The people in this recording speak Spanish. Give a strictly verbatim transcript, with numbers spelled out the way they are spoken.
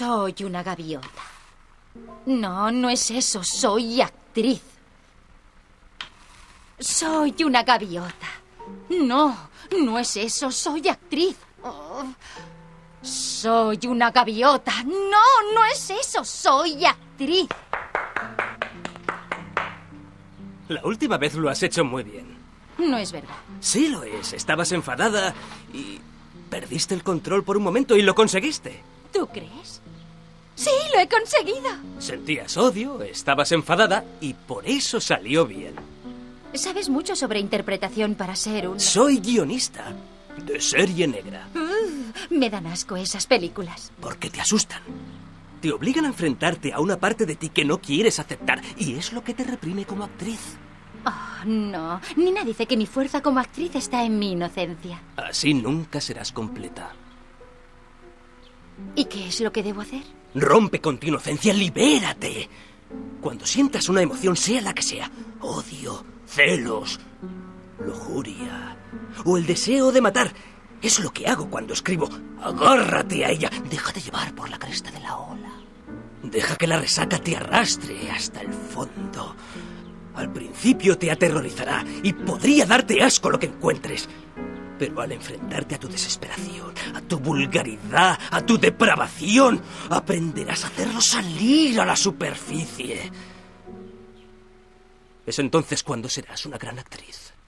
Soy una gaviota. No, no es eso. Soy actriz. Soy una gaviota. No, no es eso. Soy actriz. Oh, soy una gaviota. No, no es eso. Soy actriz. La última vez lo has hecho muy bien. No es verdad. Sí lo es. Estabas enfadada y perdiste el control por un momento y lo conseguiste. ¿Tú crees? Sí, lo he conseguido. Sentías odio, estabas enfadada y por eso salió bien. Sabes mucho sobre interpretación para ser un... Soy guionista de serie negra. Uh, me dan asco esas películas. Porque te asustan. Te obligan a enfrentarte a una parte de ti que no quieres aceptar y es lo que te reprime como actriz. Oh, no. Nina dice que mi fuerza como actriz está en mi inocencia. Así nunca serás completa. ¿Y qué es lo que debo hacer? Rompe con tu inocencia, libérate. Cuando sientas una emoción, sea la que sea, odio, celos, lujuria o el deseo de matar, es lo que hago cuando escribo. Agárrate a ella, déjate llevar por la cresta de la ola. Deja que la resaca te arrastre hasta el fondo. Al principio te aterrorizará y podría darte asco lo que encuentres. Pero al enfrentarte a tu desesperación, a tu vulgaridad, a tu depravación, aprenderás a hacerlo salir a la superficie. Es entonces cuando serás una gran actriz.